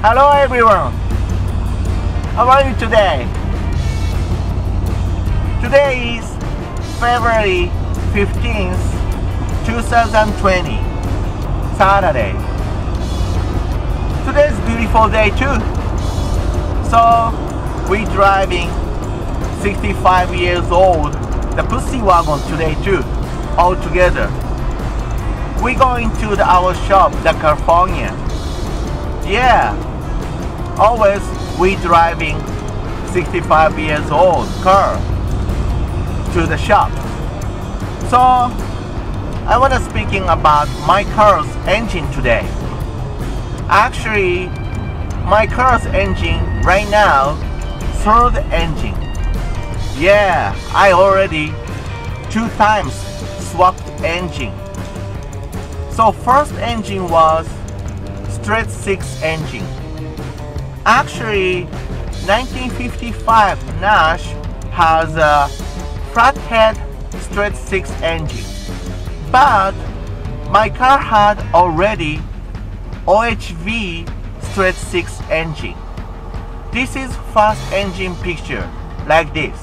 Hello everyone! How are you today? Today is February 15th, 2020, Saturday. Today's a beautiful day too. So we driving 65 years old, the Pussy Wagon today too, all together. We going to our shop, the California. Yeah, always we driving 65 years old car to the shop. So I want to speaking about my car's engine today. Actually, my car's engine right now, third engine. Yeah, I already 2 times swapped engine. So first engine was straight 6 engine. Actually, 1955 Nash has a flathead straight 6 engine, but my car had already OHV straight 6 engine. This is first engine picture, like this.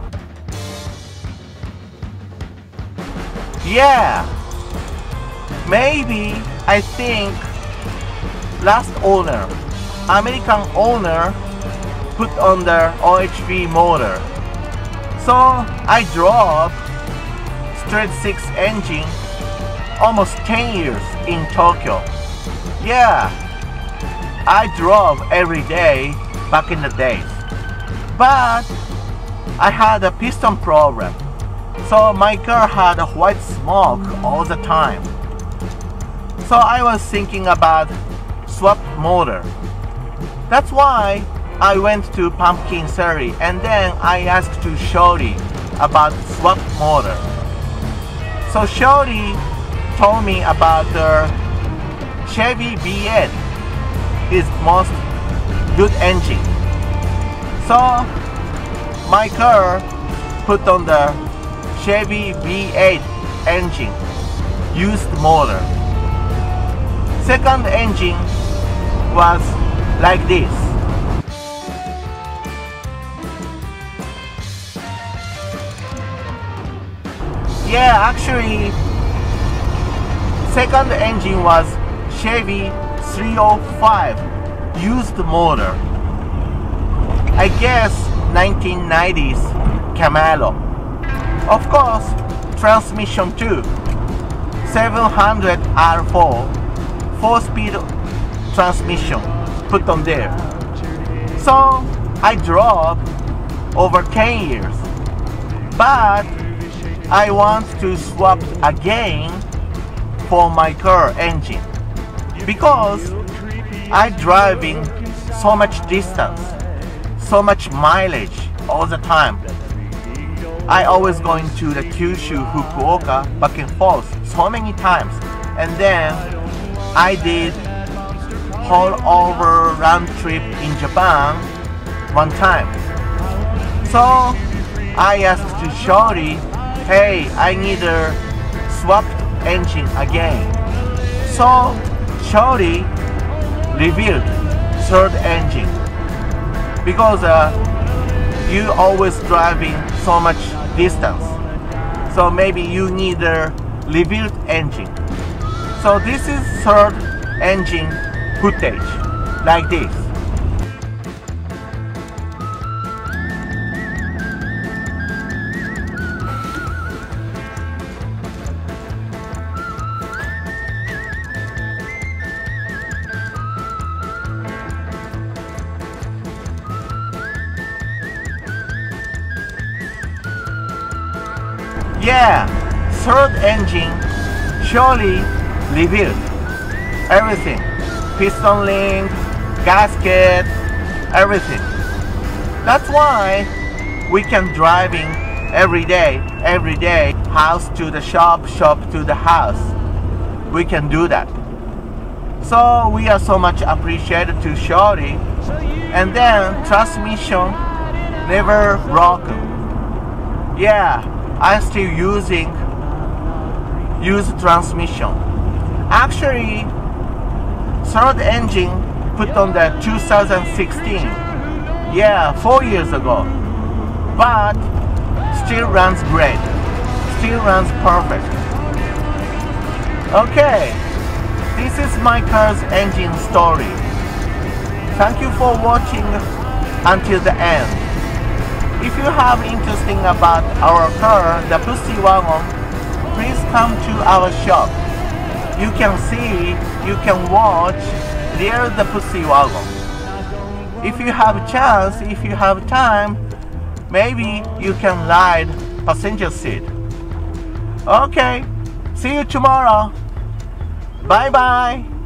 Yeah, maybe I think last owner, American owner, put on the OHV motor. So I drove straight 6 engine almost 10 years in Tokyo. Yeah, I drove every day back in the days. But I had a piston problem. So my car had a white smoke all the time. So I was thinking about swap motor. That's why I went to Pumpkin Theory and then I asked to Shorty about swap motor. So Shorty told me about the Chevy V8 is most good engine. So my car put on the Chevy V8 engine, used motor. Second engine was like this. Yeah, actually, second engine was Chevy 305 used motor. I guess 1990s Camaro. Of course, transmission too. 700 R4 4-speed transmission put on there. So I drove over 10 years, but I want to swap again for my car engine because I driving so much distance, so much mileage all the time. I always going to the Kyushu, Fukuoka, back and forth so many times, and then I did whole over round trip in Japan one time. So I asked to Shorty, hey, I need a swapped engine again. So Shorty revealed third engine because you always driving so much distance. So maybe you need a rebuilt engine. So this is third engine footage, like this. Yeah, third engine surely rebuilt everything, piston link, gasket, everything. That's why we can driving every day, house to the shop, shop to the house. We can do that. So we are so much appreciated to Shorty. And then transmission never broken. Yeah, I'm still using used transmission. Actually, third engine put on the 2016. Yeah, 4 years ago. But still runs great. Still runs perfect. Okay, this is my car's engine story. Thank you for watching until the end. If you have interesting about our car, the Pussy Wagon, please come to our shop. You can see, you can watch real the Pussy Wagon. If you have a chance, if you have time, maybe you can ride passenger seat. Okay, see you tomorrow. Bye bye.